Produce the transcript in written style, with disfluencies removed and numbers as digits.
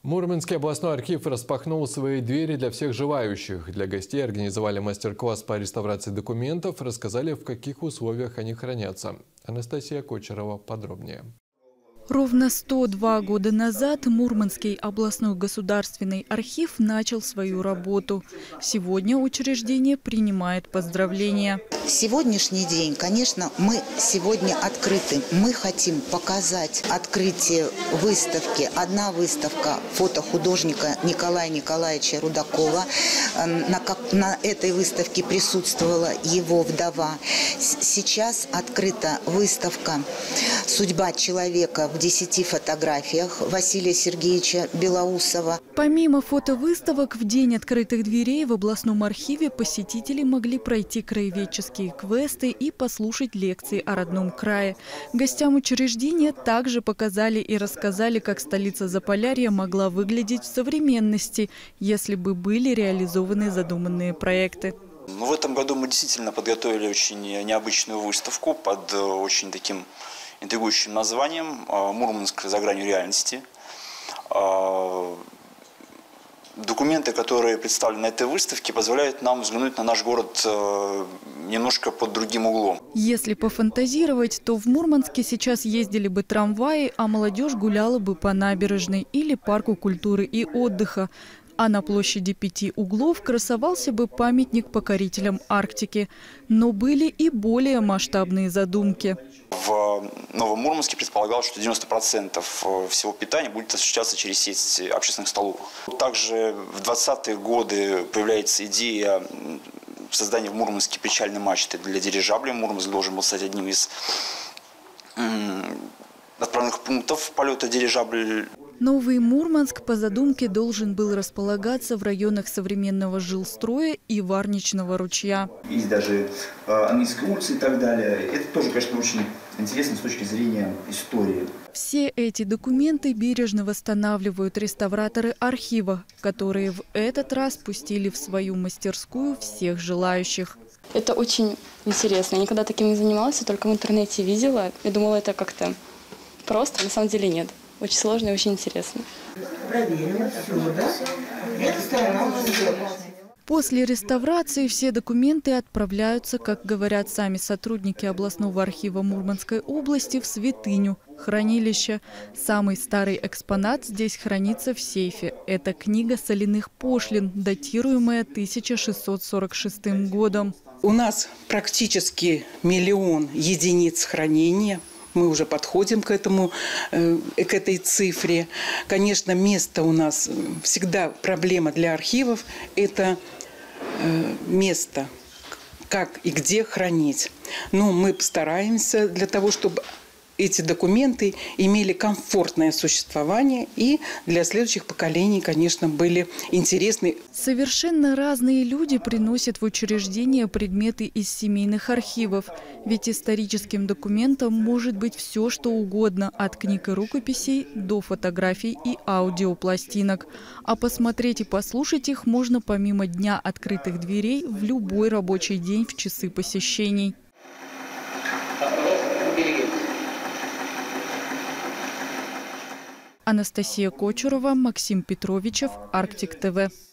Мурманский областной архив распахнул свои двери для всех желающих. Для гостей организовали мастер-класс по реставрации документов, рассказали, в каких условиях они хранятся. Анастасия Кочерова подробнее. Ровно 102 года назад Мурманский областной государственный архив начал свою работу. Сегодня учреждение принимает поздравления. Сегодняшний день, конечно, мы сегодня открыты. Мы хотим показать открытие выставки. Одна выставка фото художника Николая Николаевича Рудакова. На этой выставке присутствовала его вдова. Сейчас открыта выставка «Судьба человека» в 10 фотографиях Василия Сергеевича Белоусова. Помимо фотовыставок, в день открытых дверей в областном архиве посетители могли пройти краеведческие квесты и послушать лекции о родном крае. Гостям учреждения также показали и рассказали, как столица Заполярья могла выглядеть в современности, если бы были реализованы задуманные проекты. В этом году мы действительно подготовили очень необычную выставку под очень таким интригующим названием «Мурманск за гранью реальности». Документы, которые представлены на этой выставке, позволяют нам взглянуть на наш город немножко под другим углом. Если пофантазировать, то в Мурманске сейчас ездили бы трамваи, а молодежь гуляла бы по набережной или парку культуры и отдыха. А на площади 5 углов красовался бы памятник покорителям Арктики. Но были и более масштабные задумки. В Новом Мурманске предполагалось, что 90% всего питания будет осуществляться через сеть общественных столовых. Также в 20-е годы появляется идея создания в Мурманске причальной мачты для дирижаблей. Мурманск должен был стать одним из отправных пунктов полета дирижаблей. Новый Мурманск по задумке должен был располагаться в районах современного жилстроя и Варничного ручья. Есть даже английские улицы и так далее. Это тоже, конечно, очень интересно с точки зрения истории. Все эти документы бережно восстанавливают реставраторы архива, которые в этот раз пустили в свою мастерскую всех желающих. Это очень интересно. Я никогда таким не занималась, только в интернете видела. Я думала, это как-то просто, на самом деле нет. Очень сложно и очень интересно. Проверим отсюда. Эта сторона у нас сделана. После реставрации все документы отправляются, как говорят сами сотрудники областного архива Мурманской области, в святыню – хранилище. Самый старый экспонат здесь хранится в сейфе. Это книга соляных пошлин, датируемая 1646 годом. У нас практически 1 000 000 единиц хранения. Мы уже подходим к этой цифре. Конечно, место у нас всегда проблема для архивов – это место, как и где хранить. Но мы постараемся для того, чтобы эти документы имели комфортное существование и для следующих поколений, конечно, были интересны. Совершенно разные люди приносят в учреждение предметы из семейных архивов. Ведь историческим документом может быть все, что угодно, от книг и рукописей до фотографий и аудиопластинок. А посмотреть и послушать их можно помимо Дня открытых дверей в любой рабочий день в часы посещений. Анастасия Кочерова, Максим Петровичев, Арктик ТВ.